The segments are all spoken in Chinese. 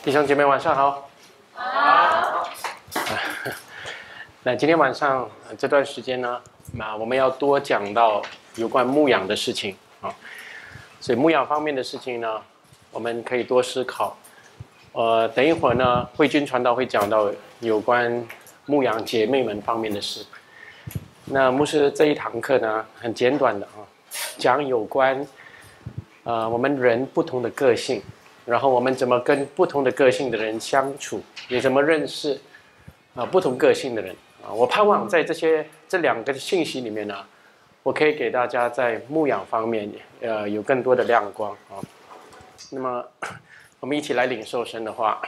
弟兄姐妹晚上好。 好。 那今天晚上这段时间呢，我们要多讲到有关牧养的事情啊。所以牧养方面的事情呢，我们可以多思考。等一会儿呢，慧君传道会讲到有关牧养姐妹们方面的事。那牧师这一堂课呢，很简短的啊，讲有关我们人不同的个性，然后我们怎么跟不同的个性的人相处，也怎么认识不同个性的人啊。我盼望在这两个信息里面呢，我可以给大家在牧养方面有更多的亮光啊。那么我们一起来领受神的话。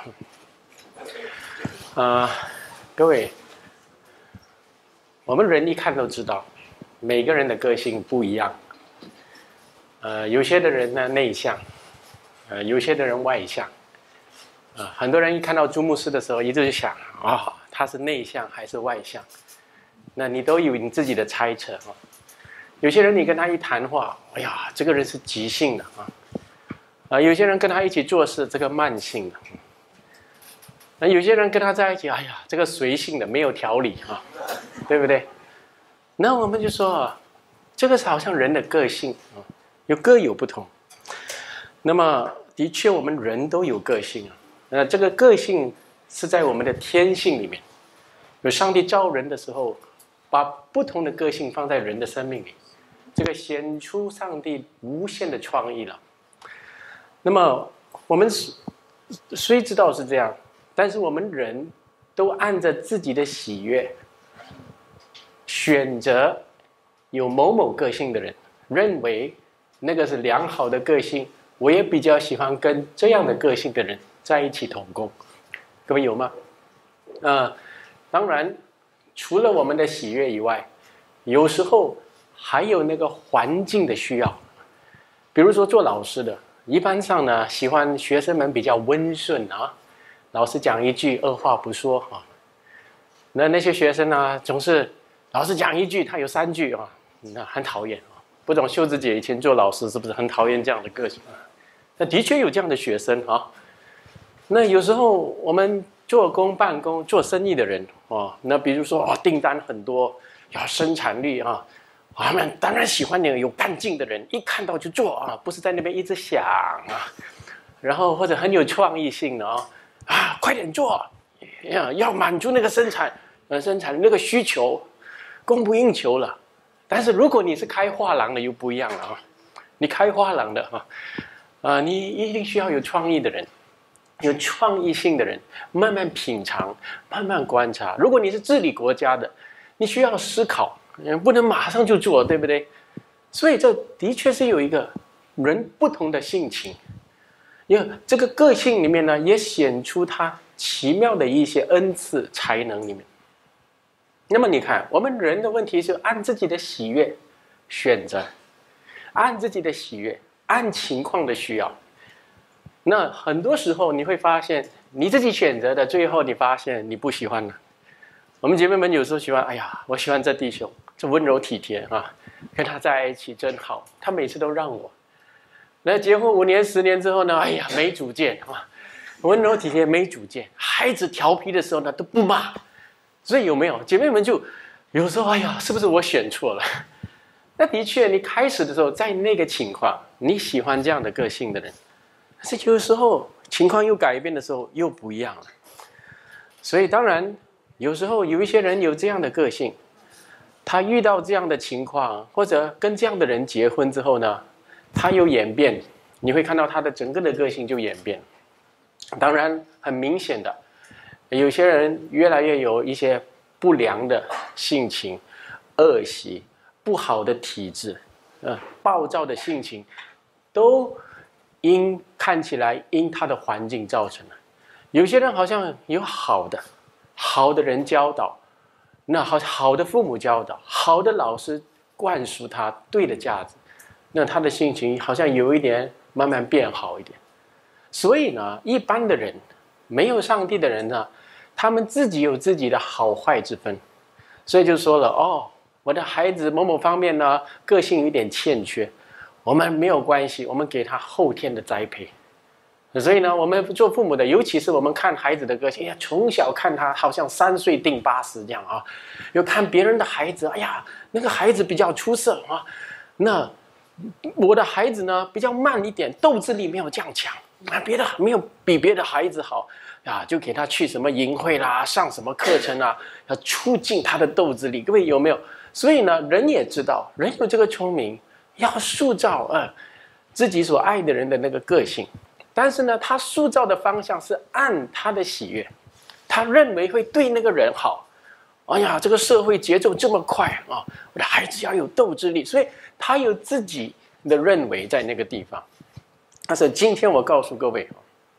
各位，我们人一看都知道，每个人的个性不一样。有些的人呢内向，有些的人外向。很多人一看到朱牧师的时候，一直想他是内向还是外向？那你都有你自己的猜测啊。有些人你跟他一谈话，哎呀，这个人是急性的啊。有些人跟他一起做事，这个慢性的。那有些人跟他在一起，哎呀，这个随性的，没有条理啊，对不对？那我们就说，这个是好像人的个性啊，各有不同。那么的确，我们人都有个性啊。这个个性是在我们的天性里面。有上帝造人的时候，把不同的个性放在人的生命里，这个显出上帝无限的创意了。那么我们虽知道是这样，但是我们人都按着自己的喜悦选择有某某个性的人，认为那个是良好的个性，我也比较喜欢跟这样的个性的人在一起同工。各位有吗？当然除了我们的喜悦以外，有时候还有那个环境的需要。比如说做老师的，一般上呢喜欢学生们比较温顺啊，老师讲一句二话不说啊。那些学生呢，总是老师讲一句他有3句啊，那很讨厌啊。不懂秀芝姐以前做老师是不是很讨厌这样的个性啊？那的确有这样的学生啊。那有时候我们做工办公做生意的人那比如说订单很多，要生产力啊，他们当然喜欢那个有干劲的人，一看到就做啊，不是在那边一直想啊。然后或者很有创意性的快点做，要满足那个生产那个需求，供不应求了。但是如果你是开画廊的又不一样了你开画廊的你一定需要有创意的人，有创意性的人，慢慢品尝，慢慢观察。如果你是治理国家的，你需要思考，不能马上就做，对不对？所以这的确是有一个人不同的性情，因为这个个性里面呢，也显出他奇妙的一些恩赐才能里面。那么你看，我们人的问题是按自己的喜悦选择，按自己的喜悦，按情况的需要。那很多时候你会发现，你自己选择的，最后你发现你不喜欢了。我们姐妹们有时候喜欢，哎呀，我喜欢这弟兄，这温柔体贴跟他在一起真好，他每次都让我。那结婚5年10年之后呢，哎呀，没主见温柔体贴没主见，孩子调皮的时候呢都不骂。所以有没有姐妹们就有时候，哎呀，是不是我选错了？那的确，你开始的时候在那个情况，你喜欢这样的个性的人，但是有时候情况又改变的时候又不一样了。所以当然有时候有一些人有这样的个性，他遇到这样的情况，或者跟这样的人结婚之后呢，他有演变，你会看到他的整个的个性就演变。当然很明显的，有些人越来越有一些不良的性情、恶习、不好的体质、暴躁的性情，都看起来因他的环境造成的。有些人好像有好的人教导，那好的父母教导，好的老师灌输他对的价值，那他的性情好像有一点慢慢变好一点。所以呢，一般的人，没有上帝的人呢，他们自己有自己的好坏之分。所以就说了我的孩子某某方面呢个性有点欠缺，我们没有关系，我们给他后天的栽培。 所以呢，我们做父母的，尤其是我们看孩子的个性，哎呀，从小看他好像3岁定80这样啊，又看别人的孩子，哎呀，那个孩子比较出色啊，那我的孩子呢比较慢一点，斗志力没有这样强啊，别的没有比别的孩子好啊，就给他去什么营会啦，上什么课程啊，要促进他的斗志力。各位有没有？所以呢，人也知道，人有这个聪明，要塑造自己所爱的人的那个个性。但是呢，他塑造的方向是按他的喜悦，他认为会对那个人好。哎呀，这个社会节奏这么快啊，我的孩子要有斗志力，所以他有自己的认为在那个地方。但是今天我告诉各位，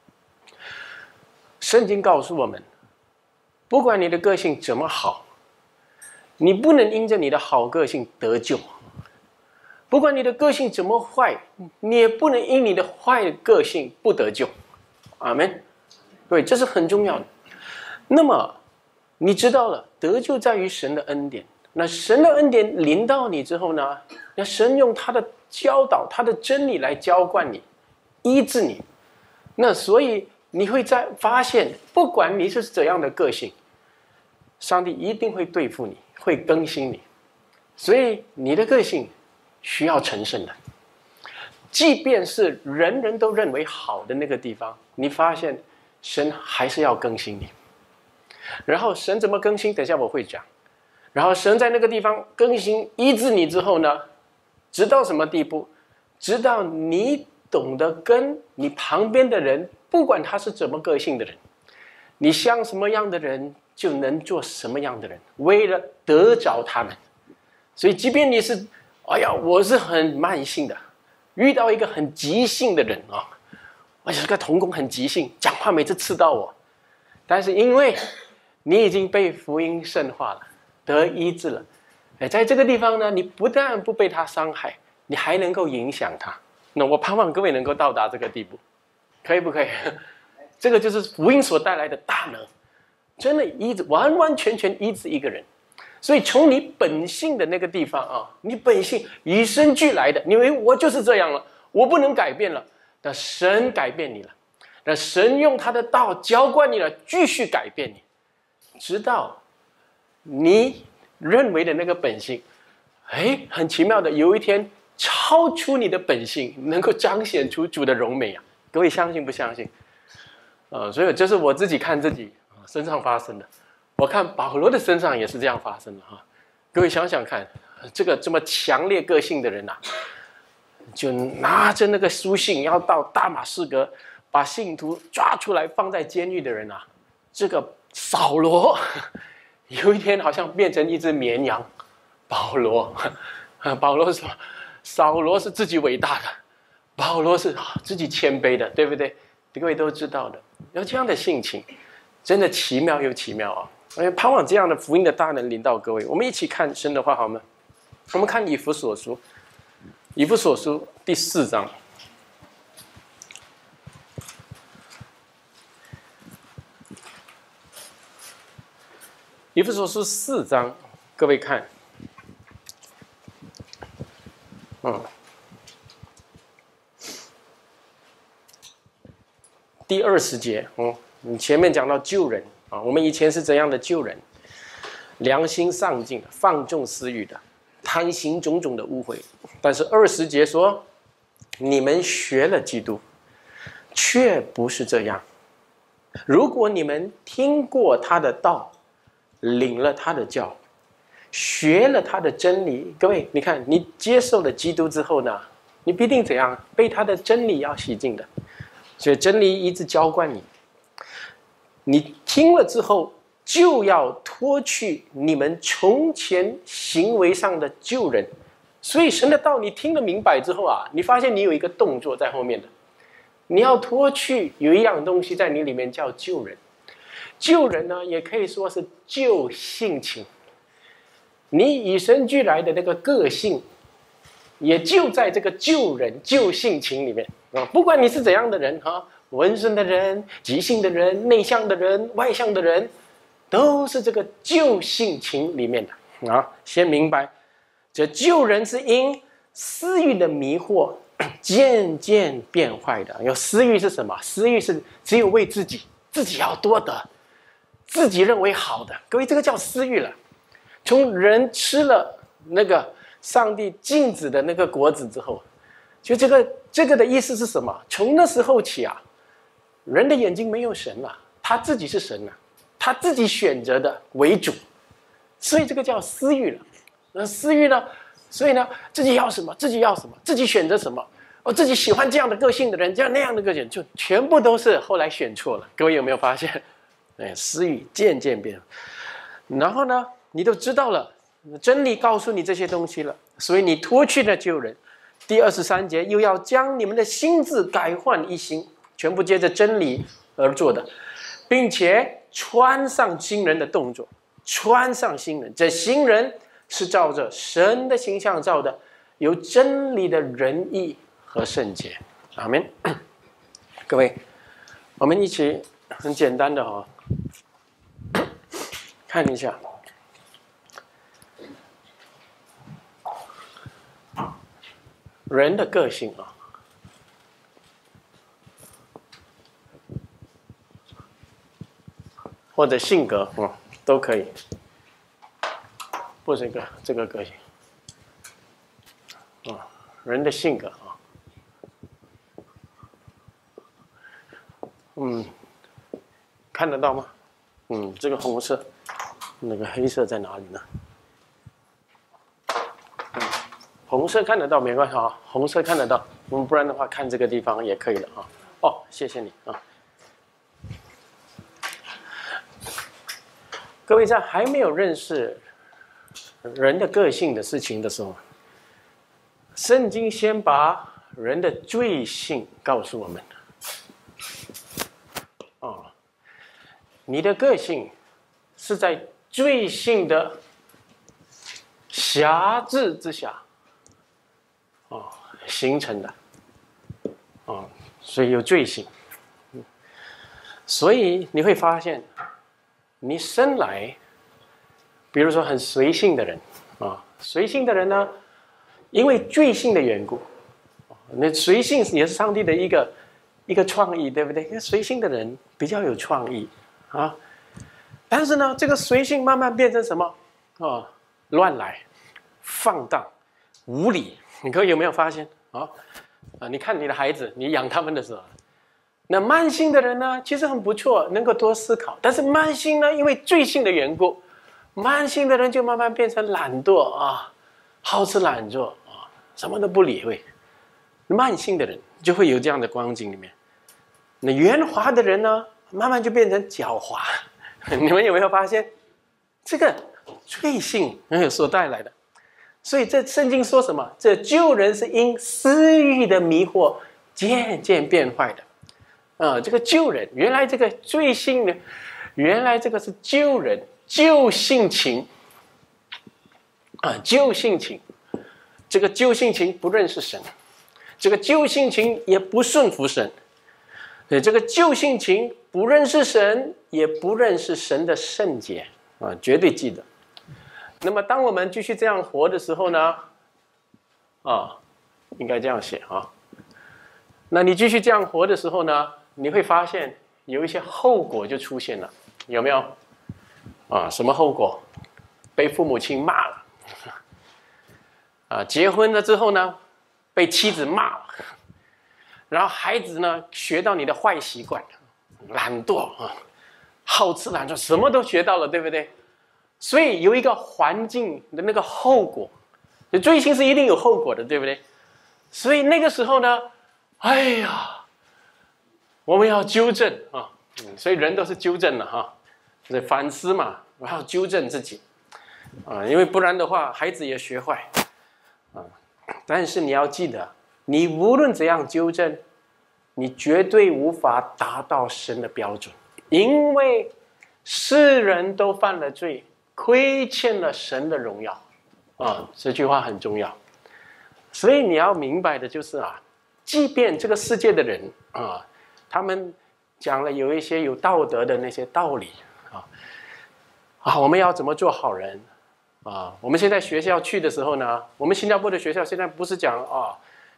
圣经告诉我们，不管你的个性怎么好，你不能因着你的好个性得救。不管你的个性怎么坏，你也不能因你的坏个性不得救。阿们。对，这是很重要的。那么你知道了，得救在于神的恩典。那神的恩典临到你之后呢，那神用他的教导，他的真理来浇灌你，医治你。那所以你会发现，不管你是怎样的个性，上帝一定会对付你，会更新你。所以你的个性需要成圣的，即便是人人都认为好的那个地方，你发现神还是要更新你。然后神怎么更新？等一下我会讲。然后神在那个地方更新医治你之后呢，直到什么地步？直到你懂得跟你旁边的人，不管他是怎么个性的人，你像什么样的人，就能做什么样的人，为了得着他们。所以即便你是哎呀，我是很慢性的，遇到一个很急性的人啊，而且这个同工很急性，讲话每次刺到我。但是因为你已经被福音圣化了，得医治了，在这个地方呢，你不但不被他伤害，你还能够影响他。那我盼望各位能够到达这个地步，可以不可以？这个就是福音所带来的大能，真的医治，完完全全医治一个人。所以从你本性的那个地方啊，你本性与生俱来的，你以为我就是这样了，我不能改变了。但神改变你了，那神用他的道浇灌你了，继续改变你，直到你认为的那个本性，很奇妙的，有一天超出你的本性，能够彰显出主的荣美啊！各位相信不相信？所以这是我自己看自己身上发生的。我看保罗的身上也是这样发生的哈，各位想想看，这个这么强烈个性的人啊，就拿着那个书信要到大马士革，把信徒抓出来放在监狱的人啊，这个扫罗有一天好像变成一只绵羊，保罗说，扫罗是自己伟大的，保罗是自己谦卑的，对不对？各位都知道的，有这样的性情，真的奇妙又奇妙啊！盼望这样的福音的大能临到各位。我们一起看神的话好吗？我们看以弗所书，以弗所书第4章。以弗所书4章，各位看，第20节，你前面讲到救人啊，我们以前是怎样的救人？良心丧尽，放纵私欲的，贪行种种的污秽。但是20节说，你们学了基督，却不是这样。如果你们听过他的道，领了他的教，学了他的真理，各位，你看，你接受了基督之后呢，你必定怎样？被他的真理要洗净的。所以真理一直浇灌你，你听了之后，就要脱去你们从前行为上的旧人。所以神的道你听得明白之后啊，你发现你有一个动作在后面的，你要脱去有一样东西在你里面叫旧人。旧人呢，也可以说是旧性情，你与生俱来的那个个性，也就在这个旧人旧性情里面啊。不管你是怎样的人哈，温顺的人、急性的人、内向的人、外向的人，都是这个旧性情里面的啊。先明白，这旧人是因私欲的迷惑渐渐变坏的。有私欲是什么？私欲是只有为自己要多得，自己认为好的。各位，这个叫私欲了。从人吃了那个上帝禁止的那个果子之后，就这个的意思是什么？从那时候起啊，人的眼睛没有神了，他自己是神了，他自己选择的为主，所以这个叫私欲了。那私欲呢？所以呢，自己要什么，自己要什么，自己选择什么，自己喜欢这样的个性的人，这样那样的个性，就全部都是后来选错了。各位有没有发现？私欲渐渐变，然后呢，你都知道了，真理告诉你这些东西了，所以你脱去了旧人。第23节又要将你们的心志改换一新，全部接着真理而做的，并且穿上新人的动作，穿上新人。这新人是照着神的形象造的，有真理的仁义和圣洁。阿们。各位，我们一起很简单的看一下人的个性啊，或者性格都可以，不是这个个性人的性格啊，看得到吗？这个红色，那个黑色在哪里呢？红色看得到没关系啊，红色看得到，不然的话看这个地方也可以了啊。谢谢你啊。各位在还没有认识人的个性的事情的时候，圣经先把人的罪性告诉我们。你的个性是在罪性的辖制之下形成的所以有罪性。所以你会发现，你生来，比如说很随性的人随性的人呢，因为罪性的缘故，那随性也是上帝的一个创意，对不对？因为随性的人比较有创意但是呢，这个随性慢慢变成什么乱来、放荡、无理。你各位有没有发现你看你的孩子，你养他们的时候，那慢性的人呢，其实很不错，能够多思考。但是慢性呢，因为罪性的缘故，慢性的人就慢慢变成懒惰好吃懒做什么都不理会。慢性的人就会有这样的光景里面。那圆滑的人呢，慢慢就变成狡猾。你们有没有发现，这个罪性所带来的？所以这圣经说什么？这旧人是因私欲的迷惑渐渐变坏的。这个旧人，原来这个罪性呢，原来这个是旧人，旧性情旧性情。这个旧性情不认识神，这个旧性情也不顺服神。这个旧性情不认识神，也不认识神的圣洁绝对记得。那么当我们继续这样活的时候呢应该这样写那你继续这样活的时候呢，你会发现有一些后果就出现了，有没有什么后果？被父母亲骂了结婚了之后呢，被妻子骂了，然后孩子呢学到你的坏习惯，懒惰好吃懒做，什么都学到了，对不对？所以有一个环境的那个后果，罪行是一定有后果的，对不对？所以那个时候呢，我们要纠正所以人都是纠正了反思嘛，然后纠正自己因为不然的话，孩子也学坏但是你要记得，你无论怎样纠正，你绝对无法达到神的标准，因为世人都犯了罪，亏欠了神的荣耀这句话很重要。所以你要明白的就是即便这个世界的人他们讲了有一些有道德的那些道理我们要怎么做好人我们现在学校去的时候呢，我们新加坡的学校现在不是讲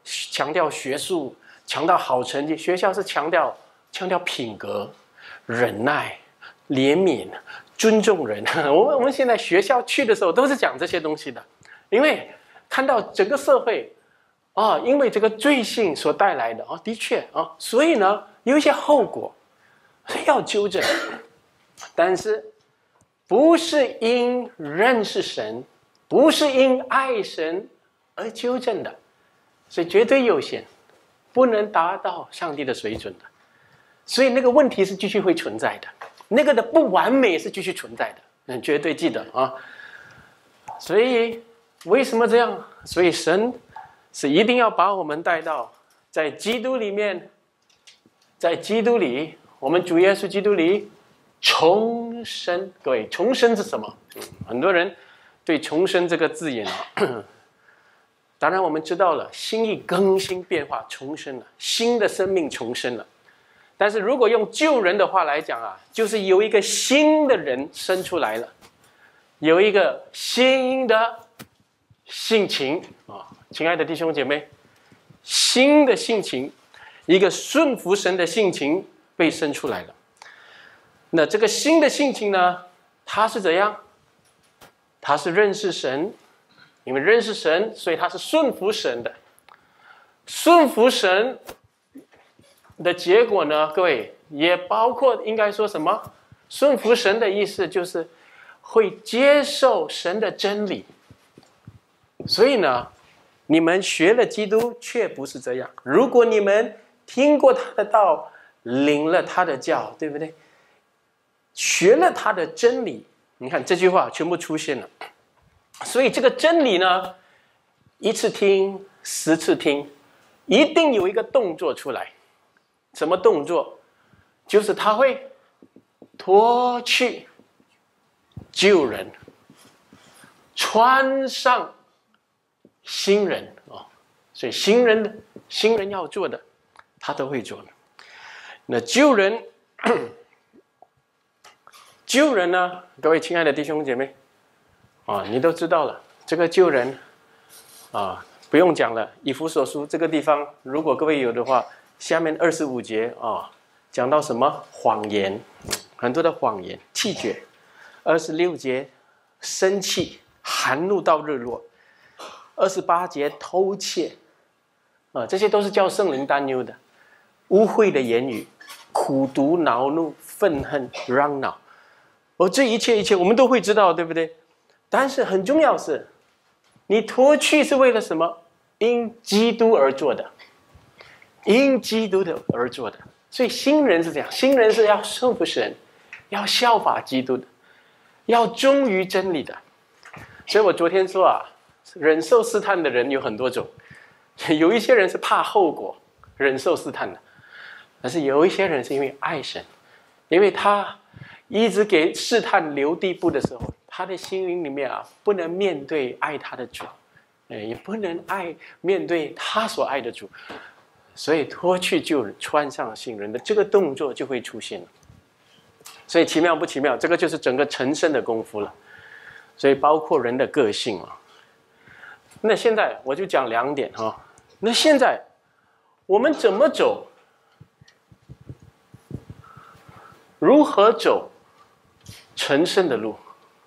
强调学术，强调好成绩，学校是强调品格、忍耐、怜悯、尊重人。我们现在学校去的时候都是讲这些东西的，因为看到整个社会因为这个罪性所带来的的确所以呢有一些后果要纠正，但是不是因认识神，不是因爱神而纠正的，所以绝对有限，不能达到上帝的水准的。所以那个问题是继续会存在的，那个的不完美是继续存在的，绝对记得所以为什么这样？所以神是一定要把我们带到在基督里面，在基督里，我们主耶稣基督里重生。各位，重生是什么？很多人对重生这个字眼当然我们知道了，心意更新变化，重生了，新的生命重生了。但是如果用救人的话来讲就是有一个新的人生出来了，有一个新的性情亲爱的弟兄姐妹，新的性情，一个顺服神的性情被生出来了。那这个新的性情呢，它是怎样？它是认识神，因为认识神，所以它是顺服神的。顺服神的结果呢，各位也包括应该说什么？顺服神的意思就是会接受神的真理。所以呢，你们学了基督却不是这样。如果你们听过他的道，领了他的教，对不对？学了他的真理，你看这句话全部出现了。所以这个真理呢，一次听10次听，一定有一个动作出来。什么动作？就是他会脱去旧人，穿上新人所以新人要做的，他都会做的。那旧人呢？各位亲爱的弟兄姐妹你都知道了，这个旧人不用讲了。以弗所书这个地方，如果各位有的话，下面25节讲到什么？谎言，很多的谎言，气绝。26节生气，含怒到日落。28节偷窃这些都是叫圣灵担忧的。污秽的言语，苦毒恼怒愤恨嚷闹这一切我们都会知道，对不对？但是很重要是，你脱去是为了什么？因基督而做的，因基督而做的。所以新人是这样，新人是要顺服神，要效法基督的，要忠于真理的。所以我昨天说忍受试探的人有很多种，有一些人是怕后果忍受试探的，但是有一些人是因为爱神，因为他一直给试探留地步的时候，他的心灵里面不能面对爱他的主，也不能面对他所爱的主，所以脱去旧人，穿上新人的这个动作就会出现了。所以奇妙不奇妙？这个就是整个成圣的功夫了。所以包括人的个性那现在我就讲2点那现在我们怎么走？如何走成圣的路？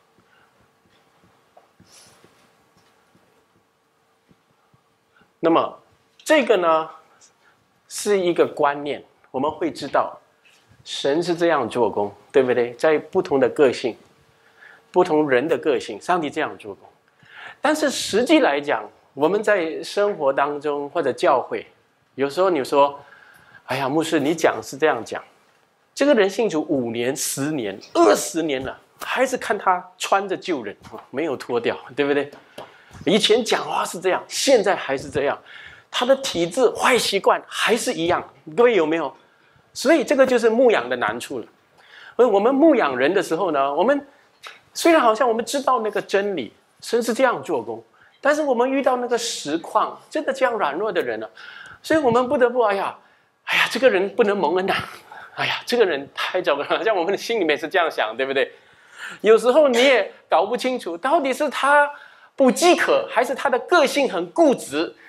那么这个呢，是一个观念，我们会知道神是这样做工，对不对？在不同的个性，不同人的个性，上帝这样做工。但是实际来讲，我们在生活当中或者教会，有时候你说，哎呀，牧师你讲是这样讲，这个人信主5年、10年、20年了，还是看他穿着旧人，没有脱掉，对不对？以前讲话是这样，现在还是这样，他的体质、坏习惯还是一样，各位有没有？所以这个就是牧养的难处了。而我们牧养人的时候呢，我们虽然好像我们知道那个真理，神是这样做工，但是我们遇到那个实况，真的这样软弱的人所以我们不得不哎呀，这个人不能蒙恩哎呀，这个人太糟糕了，好像我们的心里面是这样想，对不对？有时候你也搞不清楚，到底是他不饥渴，还是他的个性很固执，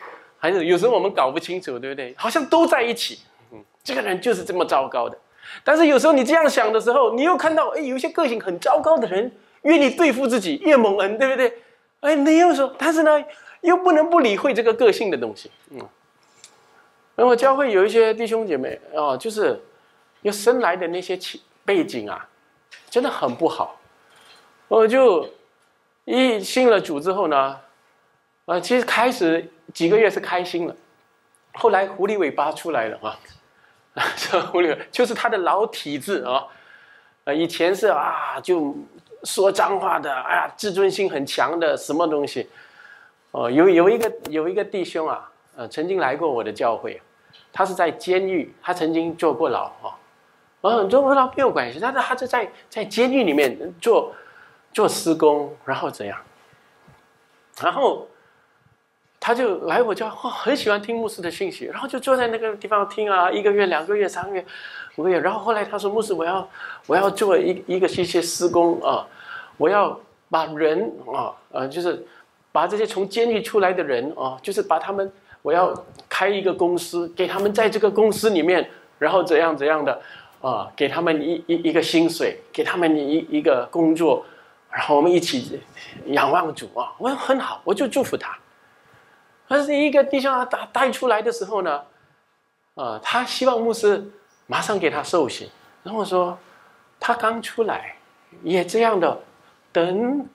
还是有时候我们搞不清楚，对不对？好像都在一起，这个人就是这么糟糕的。但是有时候你这样想的时候，你又看到，有一些个性很糟糕的人，越你对付自己越蒙恩，对不对？你又说，但是呢，又不能不理会这个个性的东西，那么教会有一些弟兄姐妹就是又生来的那些背景啊，真的很不好。我就一信了主之后呢，其实开始几个月是开心了，后来狐狸尾巴出来了这狐狸就是他的老体质以前是就说脏话的，自尊心很强的，什么东西有一个弟兄曾经来过我的教会，他是在监狱，他曾经坐过牢坐过牢没有关系，但是他是在监狱里面做施工，然后怎样，然后他就来我家，很喜欢听牧师的信息，然后就坐在那个地方听1个月、2个月、3个月、5个月，然后后来他说：“牧师，我要做一些施工我要把人就是把这些从监狱出来的人就是把他们，我要开一个公司，给他们在这个公司里面，然后怎样的给他们一个薪水，给他们一个工作，然后我们一起仰望主我说很好，我就祝福他。但是一个弟兄带出来的时候呢，他希望牧师马上给他受洗，然后说他刚出来，也这样的等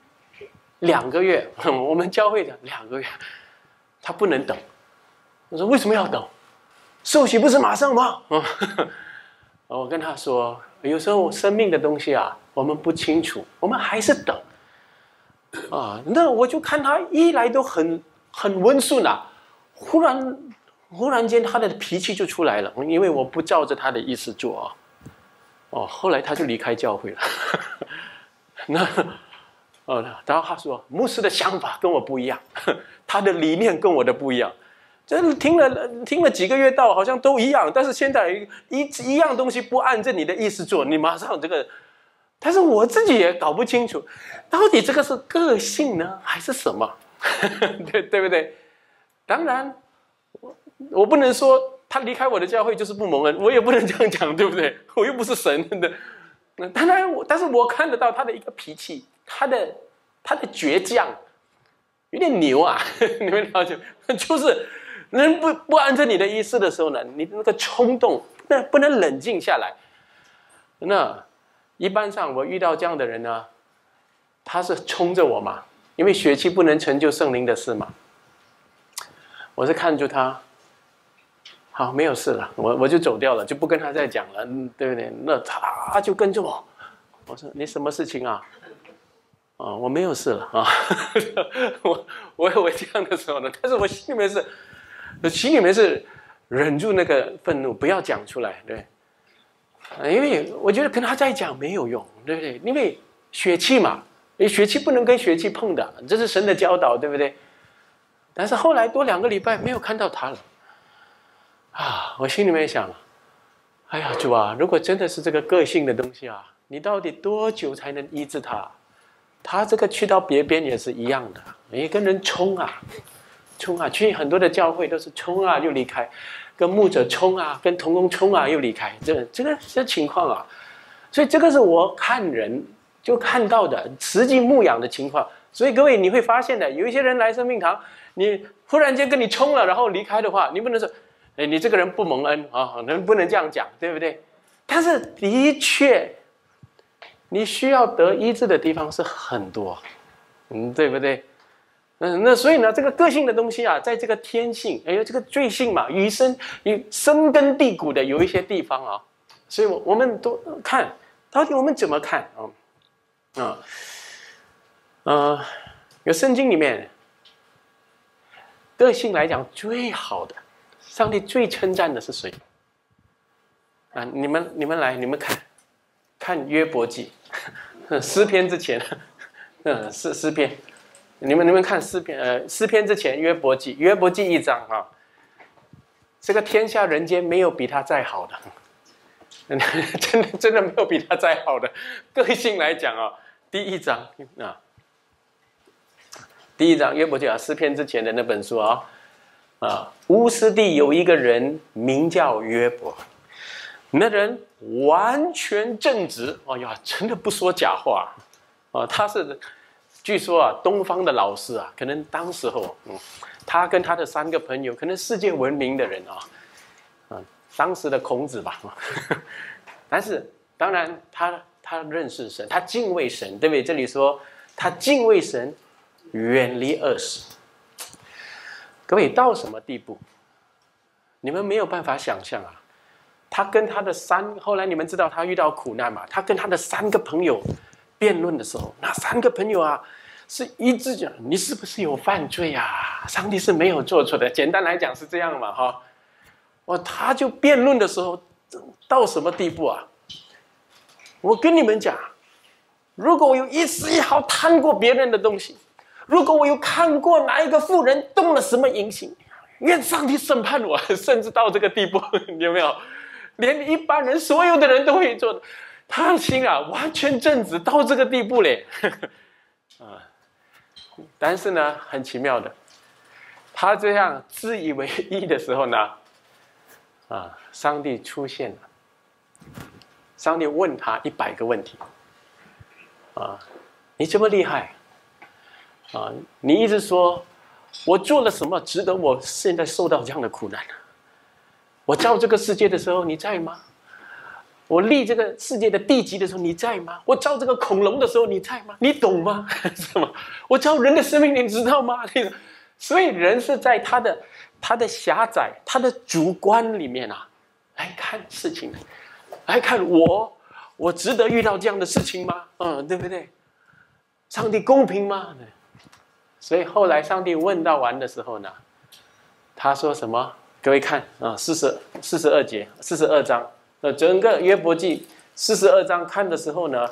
2个月，我们教会的2个月，他不能等。我说为什么要等？受洗不是马上吗？我跟他说，有时候生命的东西我们不清楚，我们还是等那我就看他一来都很温顺忽然间他的脾气就出来了，因为我不照着他的意思做后来他就离开教会了。然后他说牧师的想法跟我不一样，他的理念跟我的不一样。真的听了几个月到好像都一样，但是现在一样东西不按着你的意思做，你马上这个，但是我自己也搞不清楚，到底这个是个性呢，还是什么？对不对？当然，我不能说他离开我的教会就是不蒙恩，我也不能这样讲，对不对？我又不是神的。当然，但是我看得到他的一个脾气，他的倔强，有点牛你们了解？就是人不按照你的意思的时候呢，你那个冲动不能冷静下来。那一般上我遇到这样的人呢，他是冲着我嘛，因为血气不能成就圣灵的事嘛。我是看住他，好，没有事了，我就走掉了，就不跟他再讲了，对不对？那他就跟着我，我说你什么事情我没有事了我有这样的时候呢，但是我心里面是忍住那个愤怒，不要讲出来，对，因为我觉得跟他再讲没有用，对不对？因为血气嘛，血气不能跟血气碰的，这是神的教导，对不对？但是后来多2个礼拜没有看到他了我心里面想，哎呀主如果真的是这个个性的东西你到底多久才能医治他？他这个去到别边也是一样的，你跟人冲去很多的教会都是冲又离开，跟牧者冲跟同工冲又离开，这情况所以这个是我看人就看到的实际牧养的情况。所以各位你会发现的，有一些人来生命堂，你忽然间跟你冲了然后离开的话，你不能说你这个人不蒙恩不能这样讲，对不对？但是的确你需要得医治的地方是很多，对不对？那所以呢，这个个性的东西在这个天性，这个罪性嘛，与深根蒂固的有一些地方所以我们都看到底我们怎么看有圣经里面个性来讲最好的，上帝最称赞的是谁你们来，你们看约伯记诗篇之前诗篇，你们看诗篇之前约伯记1章这个天下人间没有比他再好的真的没有比他再好的个性来讲第1章第1章约伯记诗篇之前的那本书乌斯地有一个人名叫约伯，那人完全正直，哎呀，真的不说假话他是据说东方的老师可能当时候他跟他的3个朋友，可能世界闻名的人当时的孔子吧但是当然他认识神，他敬畏神，对不对？这里说他敬畏神，远离恶事。各位到什么地步？你们没有办法想象他跟他的后来你们知道他遇到苦难嘛？他跟他的3个朋友辩论的时候，那3个朋友是一致讲你是不是有犯罪上帝是没有做错的。简单来讲是这样嘛他就辩论的时候到什么地步我跟你们讲，如果我有一丝一毫贪过别人的东西，如果我有看过哪一个妇人动了什么淫行，愿上帝审判我，甚至到这个地步，有没有？连一般人所有的人都会做的，他的心完全正直到这个地步嘞但是呢，很奇妙的，他这样自以为意的时候呢，上帝出现了。上帝问他100个问题你这么厉害你一直说我做了什么值得我现在受到这样的苦难我造这个世界的时候你在吗？我立这个世界的地级的时候你在吗？我造这个恐龙的时候你在吗？你懂吗？是吗？我造人的生命你知道吗？所以人是在他的狭窄他的主观里面来看事情的，来看我值得遇到这样的事情吗？对不对？上帝公平吗？所以后来上帝问到完的时候呢，他说什么？各位看42节42章，整个约伯记42章看的时候呢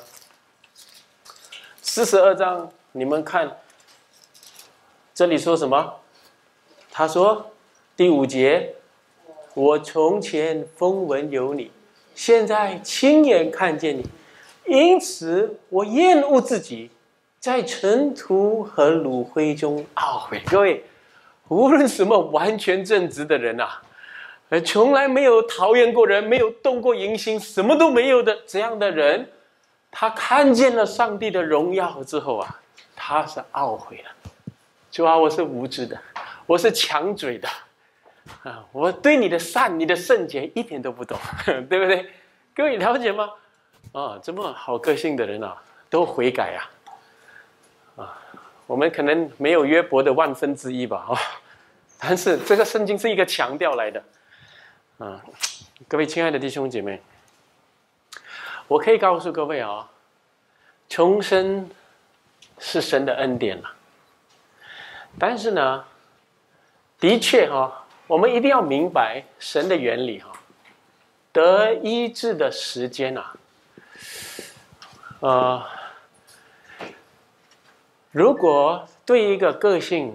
，42章你们看这里说什么？他说第5节，我从前风闻有你，现在亲眼看见你，因此我厌恶自己，在尘土和炉灰中懊悔。各位，无论什么完全正直的人从来没有讨厌过人，没有动过淫心，什么都没有的这样的人，他看见了上帝的荣耀之后他是懊悔了。主我是无知的，我是强嘴的我对你的善、你的圣洁一点都不懂，对不对？各位了解吗？这么好个性的人都悔改我们可能没有约伯的1/1000吧但是这个圣经是一个强调来的各位亲爱的弟兄姐妹，我可以告诉各位重生是神的恩典但是呢，的确我们一定要明白神的原理得医治的时间如果对一个个性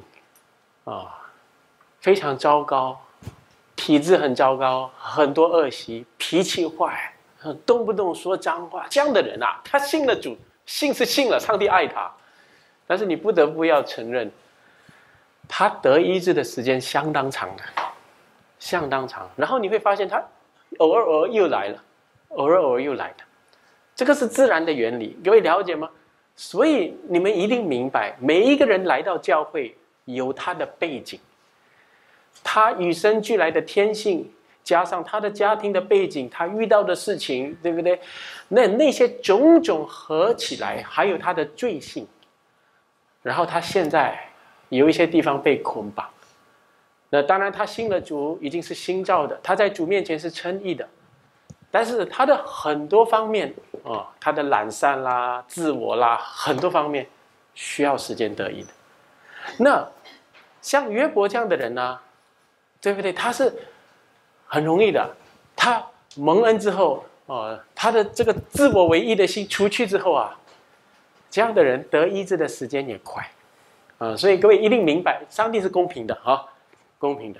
非常糟糕，体质很糟糕，很多恶习，脾气坏，动不动说脏话，这样的人他信了主，信是信了，上帝爱他，但是你不得不要承认，他得医治的时间相当长的，相当长。然后你会发现他偶尔又来了，偶尔又来了，这个是自然的原理，各位了解吗？所以你们一定明白，每一个人来到教会有他的背景，他与生俱来的天性，加上他的家庭的背景，他遇到的事情，对不对？那些种种合起来，还有他的罪性，然后他现在有一些地方被捆绑。那当然他信了主，已经是新造的，他在主面前是称义的，但是他的很多方面他的懒散啦、自我啦，很多方面需要时间得益的。那像约伯这样的人对不对？他是很容易的，他蒙恩之后他的这个自我为义的心除去之后这样的人得医治的时间也快所以各位一定明白，上帝是公平的公平的。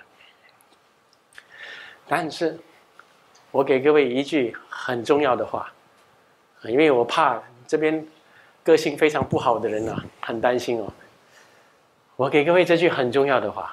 但是我给各位一句很重要的话，因为我怕这边个性非常不好的人很担心我给各位这句很重要的话，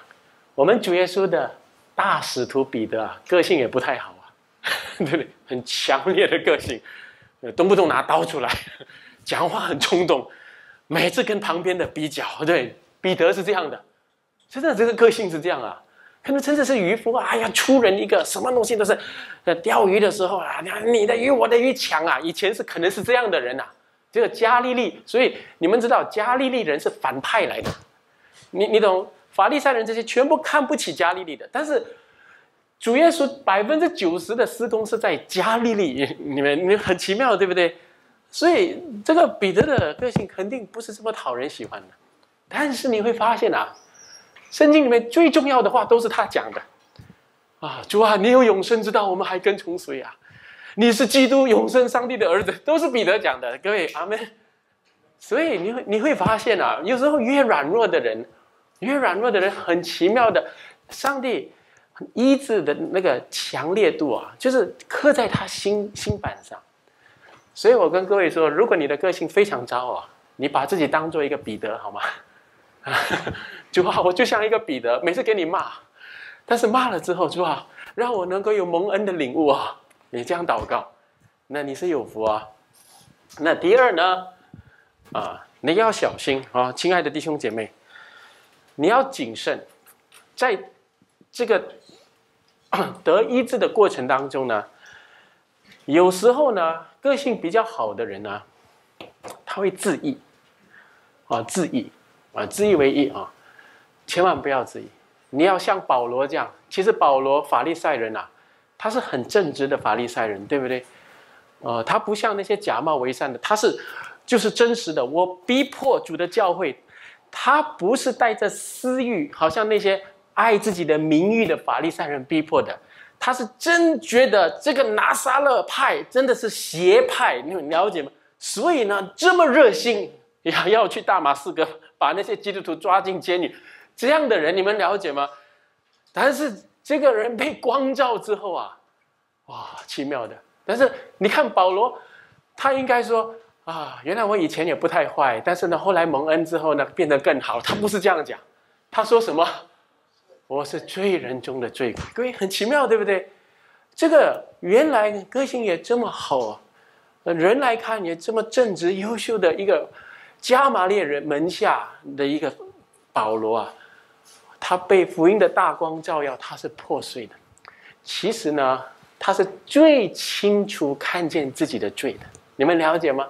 我们主耶稣的大使徒彼得啊，个性也不太好啊，对不对？很强烈的个性，动不动拿刀出来，讲话很冲动，每次跟旁边的比较。对，彼得是这样的，真的这个个性是这样啊。可能真的是渔夫啊，哎呀，出人一个，什么东西都是，钓鱼的时候啊，你的鱼我的鱼抢啊，以前可能是这样的人啊。这个加利利，所以你们知道加利利人是反派来的，你懂？法利赛人这些全部看不起加利利的，但是主耶稣90%的事工是在加利利，你们很奇妙，对不对？所以这个彼得的个性肯定不是这么讨人喜欢的，但是你会发现啊。圣经里面最重要的话都是他讲的啊！主啊，你有永生之道，我们还跟从谁啊？你是基督永生上帝的儿子，都是彼得讲的。各位，阿们。所以你会发现啊，有时候越软弱的人很奇妙的，上帝医治的那个强烈度啊，就是刻在他心板上。所以我跟各位说，如果你的个性非常糟啊，你把自己当做一个彼得好吗？主啊，我就像一个彼得，每次给你骂，但是骂了之后，主啊，让我能够有蒙恩的领悟啊！你这样祷告，那你是有福啊。那第二呢？你要小心啊，亲爱的弟兄姐妹，你要谨慎，在这个得医治的过程当中呢，有时候呢，个性比较好的人呢，他会自义啊，自以为义啊，千万不要自义。你要像保罗这样，其实保罗法利赛人啊，他是很正直的法利赛人，对不对？他不像那些假冒为善的，他就是真实的。我逼迫主的教会，他不是带着私欲，好像那些爱自己的名誉的法利赛人逼迫的，他是真觉得这个拿撒勒派真的是邪派，你们了解吗？所以呢，这么热心要去大马士革把那些基督徒抓进监狱，这样的人你们了解吗？但是这个人被光照之后啊，哇，奇妙的。但是你看保罗，他应该说啊，原来我以前也不太坏，但是呢，后来蒙恩之后呢，变得更好。他不是这样讲，他说什么？我是罪人中的罪鬼。各位很奇妙，对不对？这个原来个性也这么好啊，人来看也这么正直优秀的一个加马列人门下的一个保罗啊，他被福音的大光照耀，他是破碎的。其实呢，他是最清楚看见自己的罪的。你们了解吗？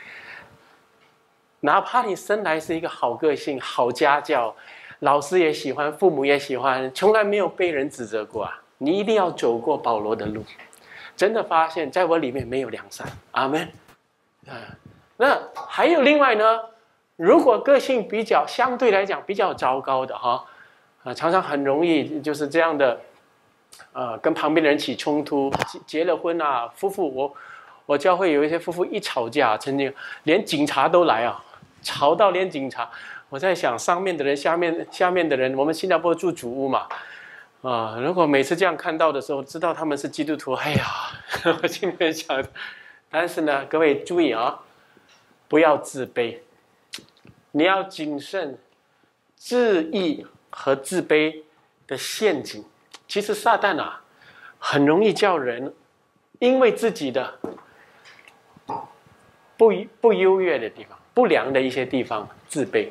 哪怕你生来是一个好个性、好家教，老师也喜欢，父母也喜欢，从来没有被人指责过啊，你一定要走过保罗的路。真的发现在我里面没有良善，阿们。那还有另外呢，如果个性比较相对来讲比较糟糕的哈，常常很容易就是这样的，跟旁边的人起冲突，结了婚啊，夫妇我教会有一些夫妇一吵架，曾经连警察都来啊，吵到连警察。我在想上面的人下面的人，我们新加坡住主屋嘛，如果每次这样看到的时候，知道他们是基督徒，哎呀，我心里面想，但是呢，各位注意啊，不要自卑，你要谨慎，自义和自卑的陷阱。其实撒旦啊，很容易叫人因为自己的不优越的地方、不良的一些地方自卑。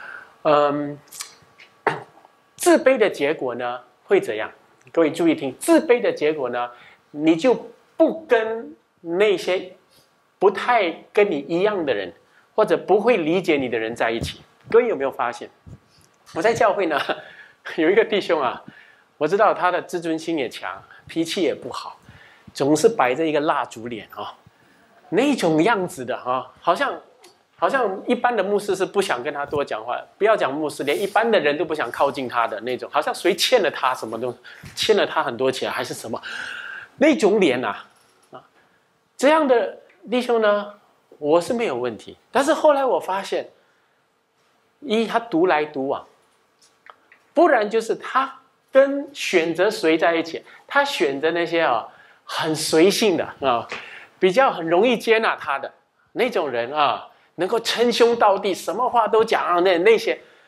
自卑的结果呢会怎样？各位注意听，自卑的结果呢，你就不跟那些不太跟你一样的人，或者不会理解你的人在一起。各位有没有发现？我在教会呢，有一个弟兄啊，我知道他的自尊心也强，脾气也不好，总是摆着一个蜡烛脸啊，那种样子的啊，好像一般的牧师是不想跟他多讲话，不要讲牧师，连一般的人都不想靠近他的那种，好像谁欠了他什么东西，欠了他很多钱还是什么，那种脸啊，这样的弟兄呢，我是没有问题。但是后来我发现，他独来独往，不然就是他跟选择谁在一起，他选择那些很随性的比较很容易接纳他的那种人能够称兄道弟，什么话都讲那些，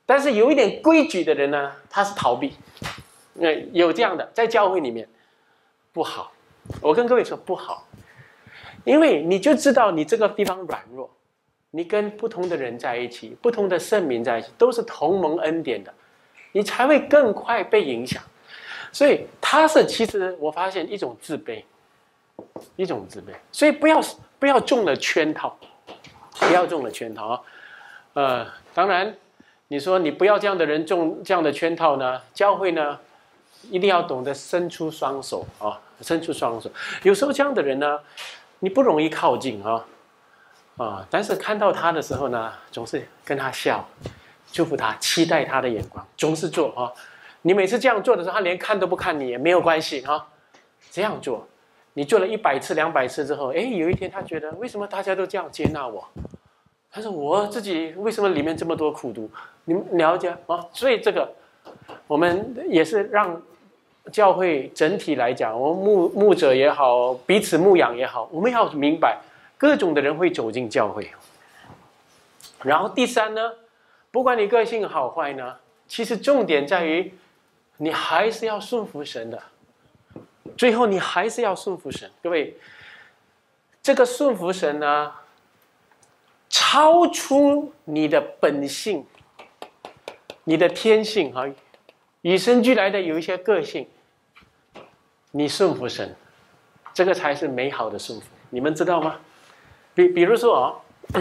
但是有一点规矩的人呢，他是逃避。有这样的，在教会里面不好。我跟各位说不好，因为你就知道你这个地方软弱，你跟不同的人在一起，不同的圣民在一起，都是同盟恩典的，你才会更快被影响。所以他是其实我发现一种自卑，一种自卑。所以不要中了圈套，不要中了圈套啊。当然你说你不要这样的人中这样的圈套呢，教会呢一定要懂得伸出双手啊，伸出双手。有时候这样的人呢，你不容易靠近但是看到他的时候呢，总是跟他笑，祝福他，期待他的眼光，总是做你每次这样做的时候，他连看都不看你也没有关系这样做，你做了100次、200次之后，有一天他觉得为什么大家都这样接纳我？他说我自己为什么里面这么多苦毒？你们了解所以这个我们也是让教会整体来讲，我们牧者也好，彼此牧养也好，我们要明白各种的人会走进教会。然后第三呢，不管你个性好坏呢，其实重点在于你还是要顺服神的。最后你还是要顺服神。各位，这个顺服神呢，超出你的本性，你的天性与生俱来的有一些个性，你顺服神，这个才是美好的顺服。你们知道吗？比如说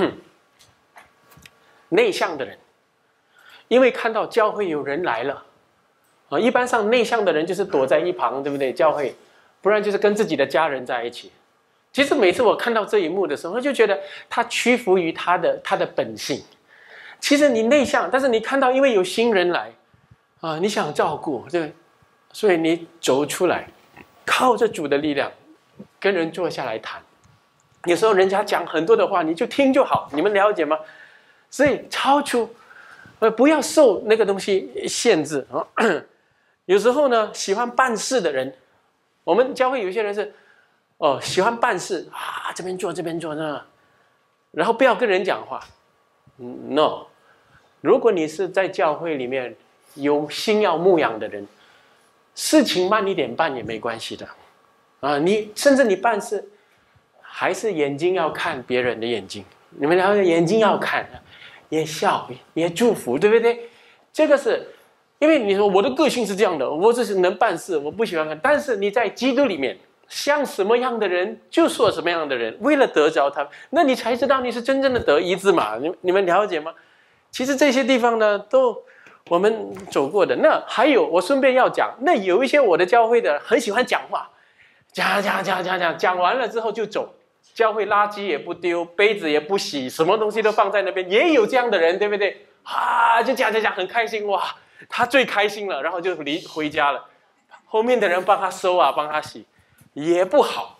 内向的人，因为看到教会有人来了一般上内向的人就是躲在一旁，对不对？教会，不然就是跟自己的家人在一起。其实每次我看到这一幕的时候，我就觉得他屈服于他的本性。其实你内向，但是你看到因为有新人来你想照顾，对，所以你走出来，靠着主的力量跟人坐下来谈。有时候人家讲很多的话，你就听就好，你们了解吗？所以超出不要受那个东西限制有时候呢，喜欢办事的人，我们教会有一些人是喜欢办事这边做这边做那，然后不要跟人讲话。No， 如果你是在教会里面有心要牧养的人，事情慢一点办也没关系的你甚至你办事还是眼睛要看别人的眼睛，你们了解，眼睛要看，也笑也祝福，对不对？这个是因为你说我的个性是这样的，我只是能办事，我不喜欢看。但是你在基督里面，像什么样的人就做什么样的人，为了得着他，那你才知道你是真正的得医治嘛。你们了解吗？其实这些地方呢，都我们走过的。那还有，我顺便要讲，那有一些我的教会的很喜欢讲话，讲完了之后就走。教会垃圾也不丢，杯子也不洗，什么东西都放在那边，也有这样的人，对不对？就讲很开心，哇，他最开心了，然后就回家了。后面的人帮他收帮他洗，也不好。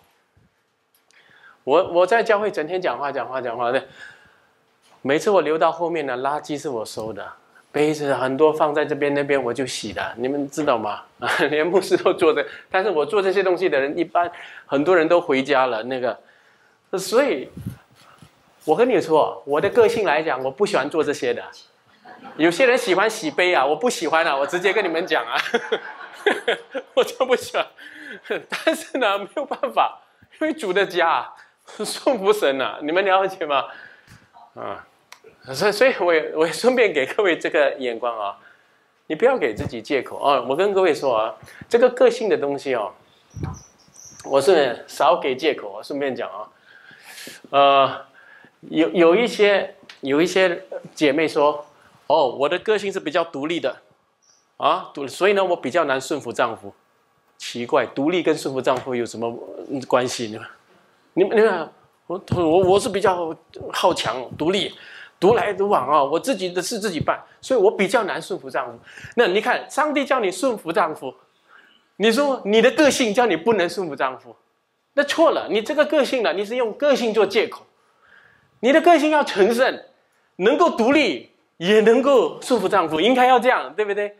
我在教会整天讲话的，每次我留到后面呢，垃圾是我收的，杯子很多放在这边那边我就洗的，你们知道吗？连牧师都做这，但是我做这些东西的人，一般很多人都回家了，所以我跟你说，我的个性来讲，我不喜欢做这些的。有些人喜欢洗杯我不喜欢我直接跟你们讲我就不喜欢。但是呢，没有办法，因为主的家顺服神你们了解吗？所以我也顺便给各位这个眼光你不要给自己借口我跟各位说这个个性的东西我是少给借口顺便讲有一些姐妹说我的个性是比较独立的所以呢我比较难顺服丈夫。奇怪，独立跟顺服丈夫有什么关系呢？你们我是比较好强，独立，独来独往我自己的事自己办，所以我比较难顺服丈夫。那你看，上帝叫你顺服丈夫，你说你的个性叫你不能顺服丈夫，那错了。你这个个性你是用个性做借口。你的个性要成圣，能够独立，也能够顺服丈夫，应该要这样，对不对？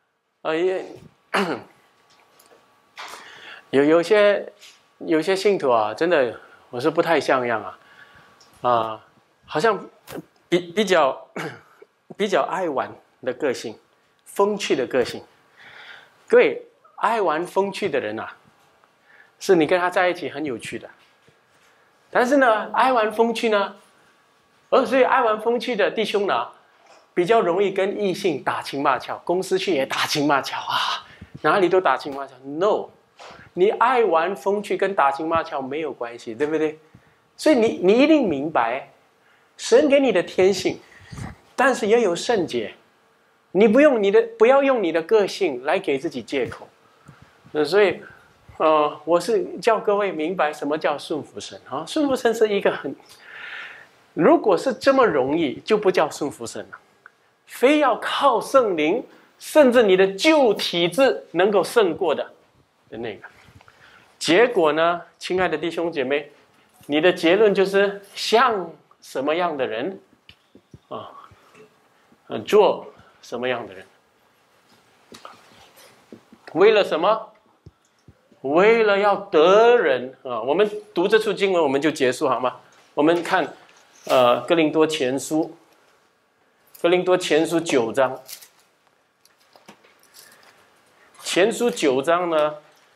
有些信徒真的我是不太像样好像比较爱玩的个性，风趣的个性。各位，爱玩风趣的人啊，是你跟他在一起很有趣的。但是呢，爱玩风趣呢，所以爱玩风趣的弟兄呢，比较容易跟异性打情骂俏，公司去也打情骂俏啊，哪里都打情骂俏。No， 你爱玩风趣跟打情骂俏没有关系，对不对？所以你一定明白，神给你的天性，但是也有圣洁。你不要用你的个性来给自己借口。所以，我是叫各位明白什么叫顺服神啊。顺服神是一个如果是这么容易，就不叫顺服神了。非要靠圣灵，甚至你的旧体质能够胜过的那个结果呢？亲爱的弟兄姐妹，你的结论就是像什么样的人啊，做什么样的人。为了什么？为了要得人啊！我们读这处经文，我们就结束好吗？我们看哥林多前书9章。前书9章呢，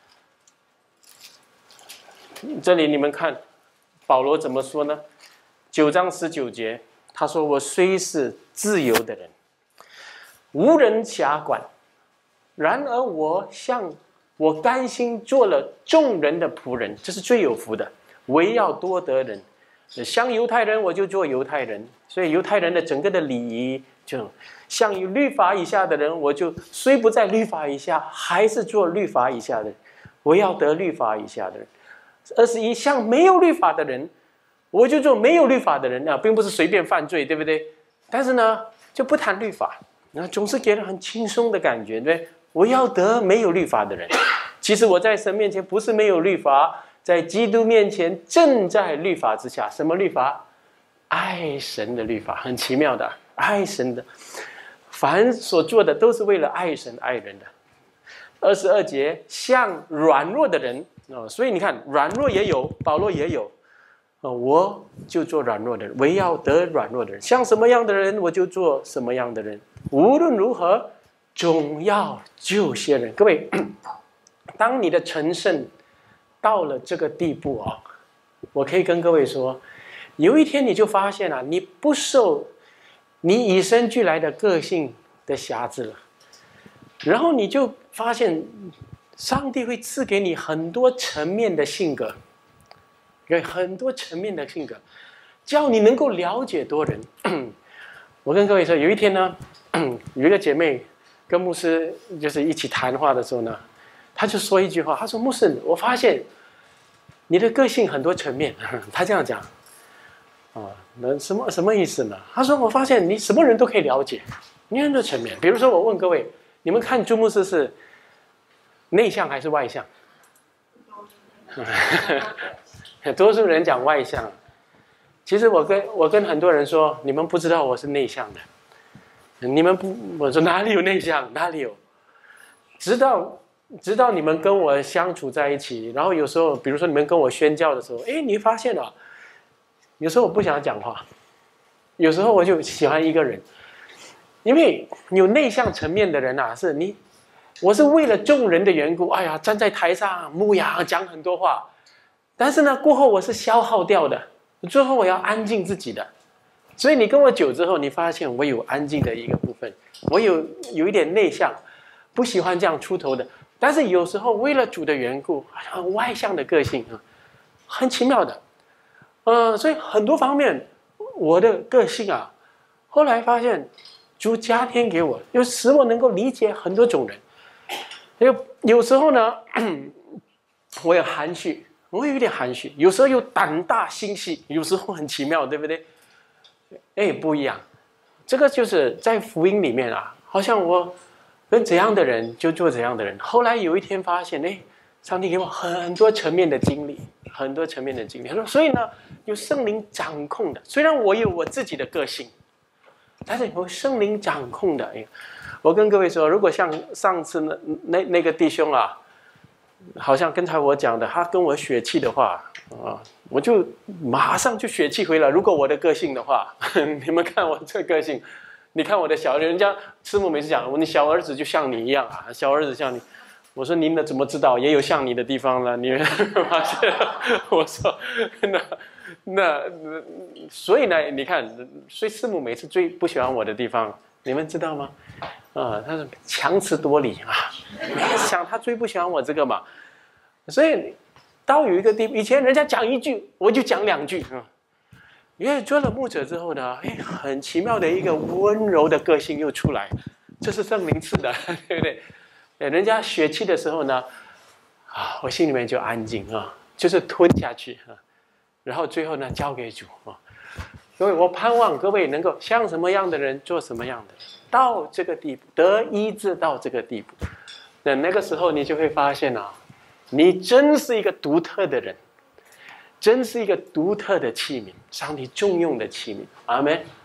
这里你们看保罗怎么说呢？9章19节，他说：“我虽是自由的人，无人辖管，然而我甘心做了众人的仆人，这是最有福的。唯要多得人，像犹太人我就做犹太人，所以犹太人的整个的礼仪，就像律法以下的人，我就虽不在律法以下，还是做律法以下的人。我要得律法以下的人。21，像没有律法的人，我就做没有律法的人啊，并不是随便犯罪，对不对？但是呢，就不谈律法，总是给人很轻松的感觉，对不对？我要得没有律法的人。其实我在神面前不是没有律法，在基督面前正在律法之下。什么律法？爱神的律法，很奇妙的，爱神的。凡所做的都是为了爱神爱人的。22节，像软弱的人所以你看，软弱也有，保罗也有。我就做软弱的人，唯要得软弱的人。像什么样的人，我就做什么样的人。无论如何，总要救些人。各位，当你的成圣到了这个地步啊，我可以跟各位说，有一天你就发现你不受你与生俱来的个性的辖制了，然后你就发现上帝会赐给你很多层面的性格，很多层面的性格，叫你能够了解多人。我跟各位说，有一天呢，有一个姐妹跟牧师就是一起谈话的时候呢，他就说一句话，他说：“牧师，我发现你的个性很多层面。”他这样讲那什么意思呢？他说：“我发现你什么人都可以了解，你很多层面。比如说，我问各位，你们看朱牧师是内向还是外向？”多数人讲外向。其实我跟很多人说，你们不知道我是内向的。你们不，我说哪里有内向，哪里有？直到你们跟我相处在一起，然后有时候，比如说你们跟我宣教的时候，你发现有时候我不想讲话，有时候我就喜欢一个人，因为有内向层面的人我是为了众人的缘故，站在台上牧养讲很多话，但是呢，过后我是消耗掉的，最后我要安静自己的。所以你跟我久之后，你发现我有安静的一个部分，我有一点内向，不喜欢这样出头的。但是有时候为了主的缘故，很外向的个性很奇妙的。所以很多方面我的个性后来发现主加添给我，又使我能够理解很多种人。有时候呢，我有含蓄，我有一点含蓄，有时候又胆大心细，有时候很奇妙，对不对？不一样。这个就是在福音里面好像我跟怎样的人就做怎样的人。后来有一天发现，上帝给我很多层面的经历，很多层面的经历。所以呢，有圣灵掌控的。虽然我有我自己的个性，但是有圣灵掌控的。我跟各位说，如果像上次那个弟兄好像刚才我讲的，他跟我血气的话我就马上就血气回来。如果我的个性的话，你们看我这个性， 你看我的小儿子，人家师母每次讲，你小儿子就像你一样啊，小儿子像你。我说您的怎么知道？也有像你的地方了，你发现？我说那所以呢，你看，所以师母每次最不喜欢我的地方，你们知道吗？他是强词夺理啊，想他最不喜欢我这个嘛。所以到有一个地步，以前人家讲一句，我就讲2句啊。因为做了牧者之后呢，很奇妙的一个温柔的个性又出来，这是圣灵赐的，对不对？人家血气的时候呢，我心里面就安静啊，就是吞下去啊，然后最后呢交给主啊。所以我盼望各位能够像什么样的人做什么样的，到这个地步得医治到这个地步，那个时候你就会发现啊，你真是一个独特的人，真是一个独特的器皿，上帝重用的器皿。阿们。